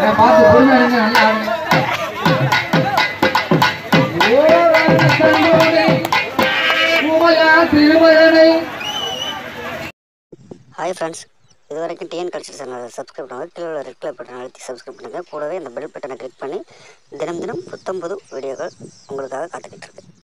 பார்த்து பொறுமையா இருங்க, நல்லா ஆடுங்க. ஹாய் ஃப்ரெண்ட்ஸ், இது வரைக்கும் டிஎன் கல்ச்சர் சேனலை சப்ஸ்கிரைப் பண்ணுங்கள். கீழே உள்ள ரெட் கலர் பட்டன் அழுத்தி சப்ஸ்கிரைப் பண்ணுங்கள். கூடவே இந்த பெல் பட்டனை கிளிக் பண்ணி தினம் தினம் புத்தம் புது வீடியோக்கள் உங்களுக்காக காத்துக்கிட்டு இருக்கு.